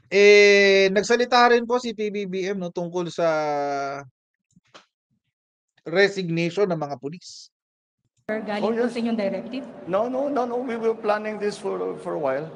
Nagsalita rin po si PBBM no tungkol sa resignation ng mga pulis. Galing po sa inyong directive? No. We were planning this for a while.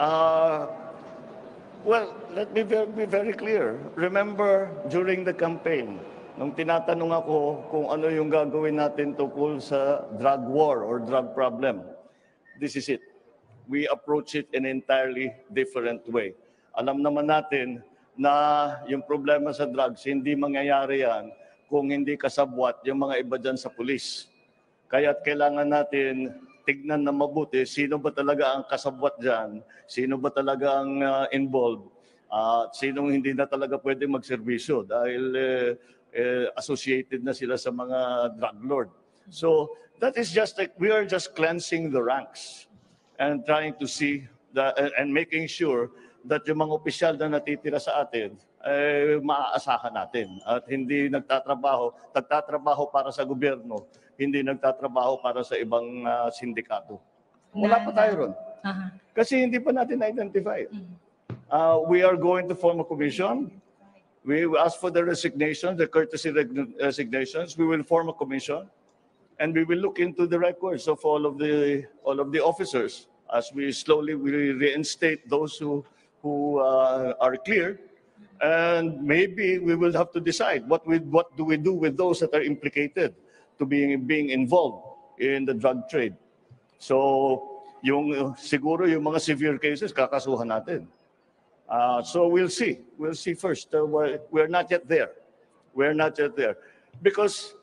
Well, let me be very clear. Remember, during the campaign, nung tinatanong ako kung ano yung gagawin natin tungkol sa drug war or drug problem, this is it. We approach it in an entirely different way. Alam naman natin na yung problema sa drugs, hindi mangyayari yan kung hindi kasabwat yung mga iba dyan sa pulis. Kaya't kailangan natin tignan na mabuti sino ba talaga ang kasabwat dyan, sino ba talaga ang involved, at sinong hindi na talaga pwede magserbisyo dahil associated na sila sa mga drug lord. So that is just like we are just cleansing the ranks and trying to see and making sure that yung mga opisyal na natitira sa atin maaasahan natin at hindi nagtatrabaho para sa gobyerno, hindi nagtatrabaho para sa ibang sindikato. Wala pa tayo ron. Kasi hindi pa natin na-identify. We are going to form a commission. We ask for the resignation, the courtesy resignations. We will form a commission, and we will look into the records of all of the officers as we slowly will reinstate those who are clear. And maybe we will have to decide what do we do with those that are implicated to being involved in the drug trade. So, siguro yung mga severe cases kakasuhan natin. So we'll see. We'll see first. We're not yet there. We're not yet there because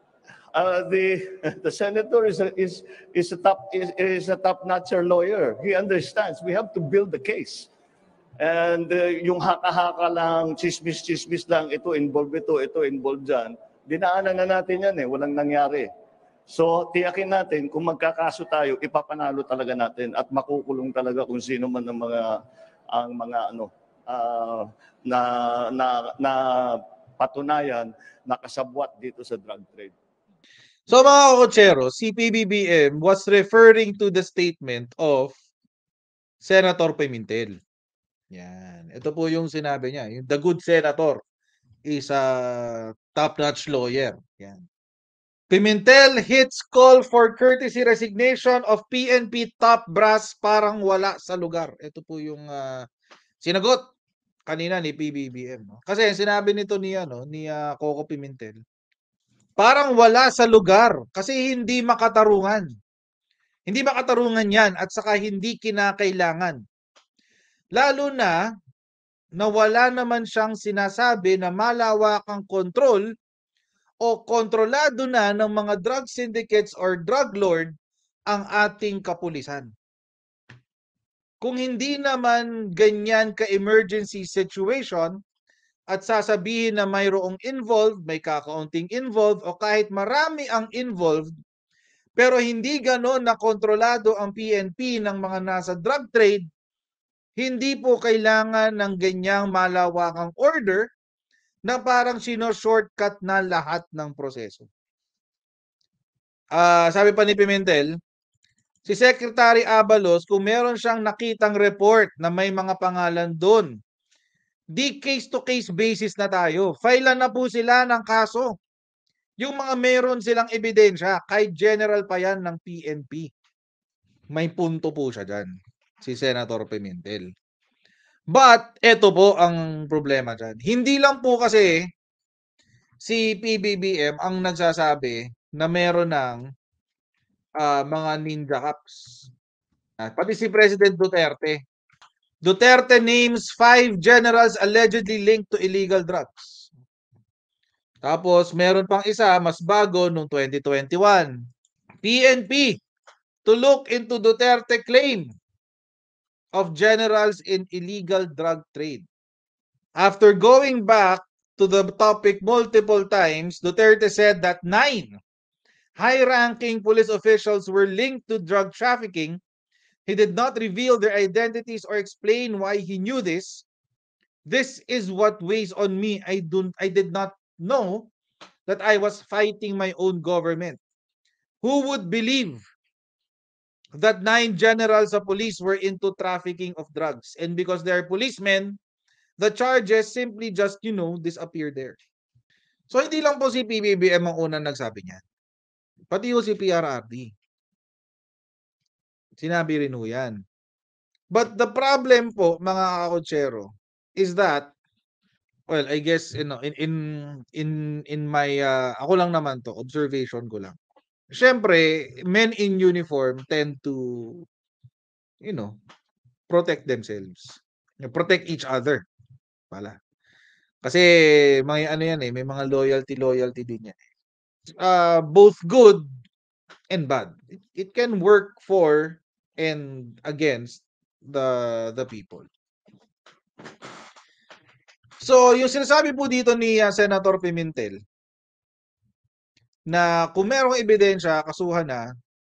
the senator is a top-notcher lawyer. He understands. We have to build the case. And yung haka-haka lang, chismis lang, ito involved dyan, dinaanan na natin yan walang nangyari. So, tiyakin natin, kung magkakaso tayo, ipapanalo talaga natin at makukulong talaga kung sino man ang mga na patunayan na kasabwat dito sa drug trade. So mga kotsero, si PBBM was referring to the statement of Senator Pimentel. Yan. Ito po yung sinabi niya. Yung the good senator is a top-notch lawyer. Yan. Pimentel hits call for courtesy resignation of PNP top brass parang wala sa lugar. Ito po yung sinagot kanina ni PBBM. No? Kasi sinabi nito ni Coco Pimentel, parang wala sa lugar kasi hindi makatarungan. Hindi makatarungan yan at saka hindi kinakailangan. Lalo na wala naman siyang sinasabi na malawakang kontrol o kontrolado na ng mga drug syndicates or drug lord ang ating kapulisan. Kung hindi naman ganyan ka-emergency situation at sasabihin na mayroong involved, may kakaunting involved o kahit marami ang involved, pero hindi ganon na kontrolado ang PNP ng mga nasa drug trade, hindi po kailangan ng ganyang malawakang order na parang sino-shortcut na lahat ng proseso. Sabi pa ni Pimentel, si Secretary Abalos, kung meron siyang nakitang report na may mga pangalan doon, di case-to-case basis na tayo. Filean na po sila ng kaso. Yung mga meron silang ebidensya, kahit general pa yan ng PNP. May punto po siya dyan, si Senator Pimentel. But, eto po ang problema dyan. Hindi lang po kasi si PBBM ang nagsasabi na meron ng mga ninja cops. Pati si President Duterte. Duterte names 5 generals allegedly linked to illegal drugs. Tapos, meron pang isa, mas bago, noong 2021. PNP to look into Duterte claim of generals in illegal drug trade. After going back to the topic multiple times, Duterte said that 9 high-ranking police officials were linked to drug trafficking. He did not reveal their identities or explain why he knew this. This is what weighs on me. I did not know that I was fighting my own government. Who would believe that 9 generals of police were into trafficking of drugs? And because they're policemen, the charges simply just, disappear there. So, hindi lang po si PBBM ang unang nagsabi niyan. Pati yung si PRRD. Sinabi rin ho yan. But the problem po, mga kakotsero, is that, well, I guess, in my, ako lang naman to, observation ko lang. Siyempre, men in uniform tend to, protect themselves. Protect each other. Pala. Kasi, may ano yan may mga loyalty din yan. Both good and bad. It can work for and against the people. So, yung sinasabi po dito ni Senator Pimentel na kung merong ebidensya, kasuhan na,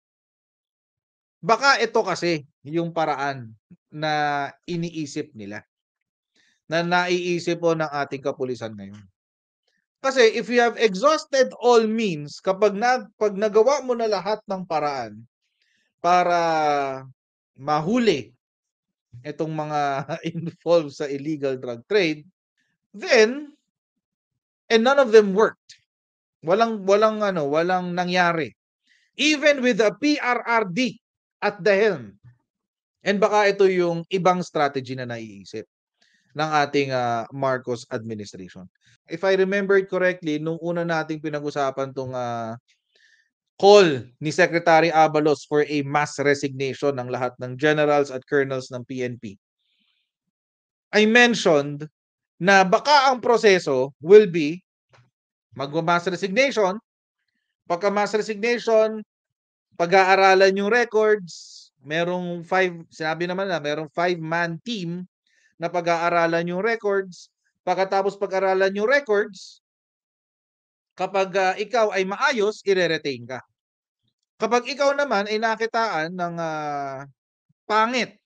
baka ito kasi yung paraan na iniisip nila, na naiisip po ng ating kapulisan ngayon. Kasi if you have exhausted all means, pag nagawa mo na lahat ng paraan para mahuli itong mga involved sa illegal drug trade, then, and none of them worked. Walang nangyari. Even with the PRRD at the helm. And baka ito yung ibang strategy na naiisip ng ating Marcos administration. If I remember correctly, nung una nating pinag-usapan tong call ni Secretary Abalos for a mass resignation ng lahat ng generals at colonels ng PNP, I mentioned na baka ang proseso will be mag-mass resignation. Pagka mass resignation, pag-aaralan yung records, sinabi naman na merong 5-man team na pag-aaralan yung records. Pagkatapos pag-aralan yung records, kapag ikaw ay maayos, ire-retain ka. Kapag ikaw naman ay nakitaan ng pangit,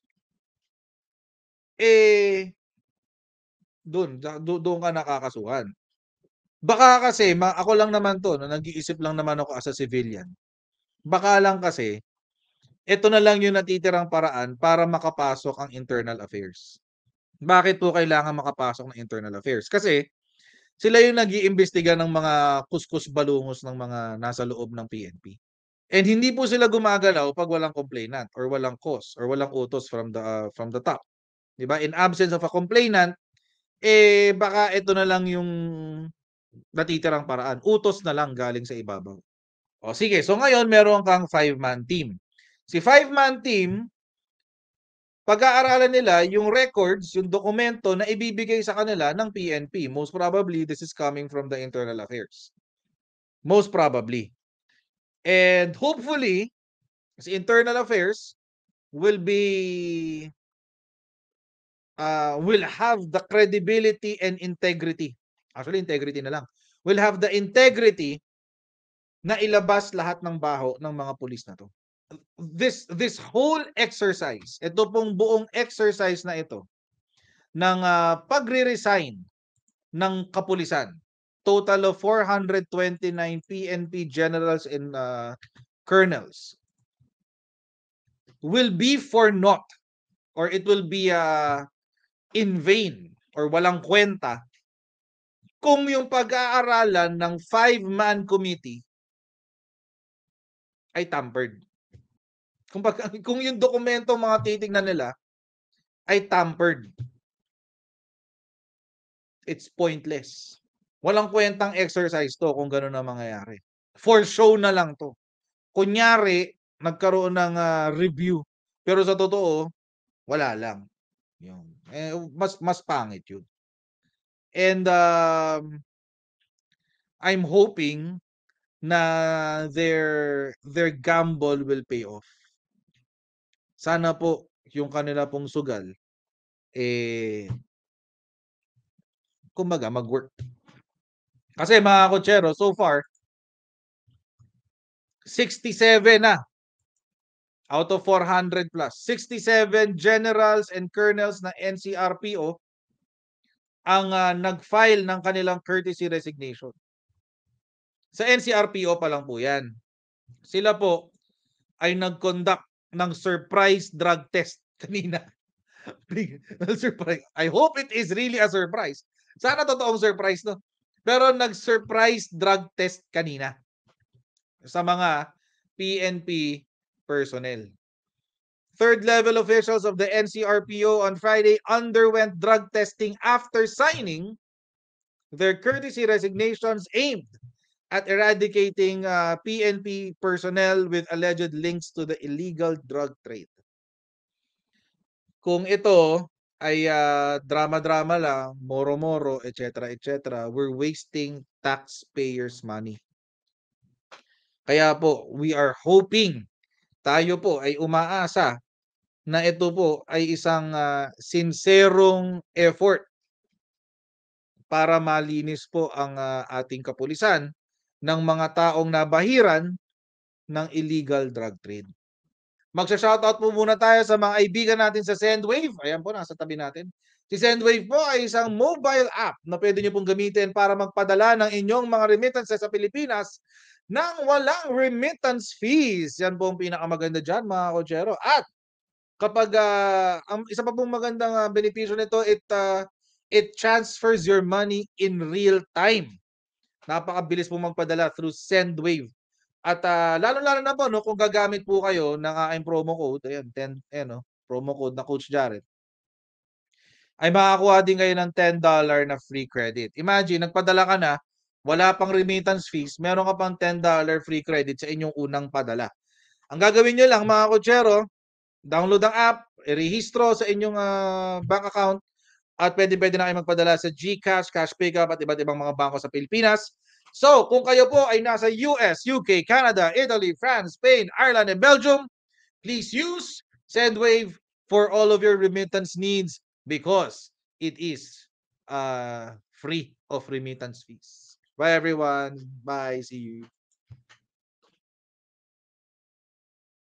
doon ka nakakasuhan. Baka kasi, ako lang naman to, nag-iisip lang naman ako as a civilian. Baka lang kasi, ito na lang yung natitirang paraan para makapasok ang internal affairs. Bakit po kailangan makapasok ng internal affairs? Kasi, sila yung nag-iimbestiga ng mga kuskus balungos ng mga nasa loob ng PNP. And hindi po sila gumagalaw pag walang complainant or walang cause or walang utos from the top. 'Di ba? In absence of a complainant, baka ito na lang yung natitirang paraan. Utos na lang galing sa ibabaw. O sige, so ngayon meron kang 5-man team. Si 5-man team, pag-aaralan nila yung records, yung dokumento na ibibigay sa kanila ng PNP. Most probably, this is coming from the internal affairs. Most probably. And hopefully, si internal affairs will have the credibility and integrity. Actually, integrity na lang. Will have the integrity na ilabas lahat ng baho ng mga pulis na to. This whole exercise, ito pong buong exercise na ito ng pagre-resign ng kapulisan, total of 429 PNP generals and colonels, will be for naught, or it will be in vain or walang kwenta kung yung pag-aaralan ng 5-man committee ay tampered. Kung yung dokumento mga titignan nila ay tampered, it's pointless. Walang kwentang exercise to kung gano'n ang mangyayari. For show na lang to. Kunyari, nagkaroon ng review, pero sa totoo, wala lang. Yun. Mas pangit yun. And I'm hoping na their gamble will pay off. Sana po yung kanila pong sugal kumbaga mag-work. Kasi mga kotsero, so far 67 na out of 400 plus. 67 generals and colonels na NCRPO ang nag-file ng kanilang courtesy resignation. Sa NCRPO pa lang po yan. Sila po ay nag-conduct ng surprise drug test kanina. Big surprise. I hope it is really a surprise. Sana totoong surprise, no? Pero nag-surprise drug test kanina sa mga PNP personnel. Third level officials of the NCRPO on Friday underwent drug testing after signing their courtesy resignations aimed at eradicating PNP personnel with alleged links to the illegal drug trade. Kung ito ay drama-drama lang, moro-moro, etc., we're wasting taxpayers' money. Kaya po, we are hoping, tayo po ay umaasa na ito po ay isang sinserong effort para malinis po ang ating kapulisan ng mga taong nabahiran ng illegal drug trade. Magsha-shoutout po muna tayo sa mga kaibigan natin sa Sendwave. Ayan po, nasa tabi natin. Si Sendwave po ay isang mobile app na pwede nyo pong gamitin para magpadala ng inyong mga remittances sa Pilipinas nang walang remittance fees. Yan po ang pinakamaganda dyan, mga kochero. At kapag ang isa pa pong magandang benepisyo nito, it transfers your money in real time. Napakabilis po magpadala through Sendwave. At lalo-lalo na po no, kung gagamit po kayo ng aking promo code, ayan, 10, ayan, no, promo code na Coach Jared, ay makakuha din kayo ng $10 na free credit. Imagine, nagpadala ka na, wala pang remittance fees, meron ka pang $10 free credit sa inyong unang padala. Ang gagawin nyo lang, mga kochero, download ang app, i-rehistro sa inyong bank account, at pwede na kayo magpadala sa GCash, Cash Pickup, at iba't ibang mga bangko sa Pilipinas. So, kung kayo po ay nasa US, UK, Canada, Italy, France, Spain, Ireland, and Belgium, please use Sendwave for all of your remittance needs because it is free of remittance fees. Bye everyone. Bye. See you.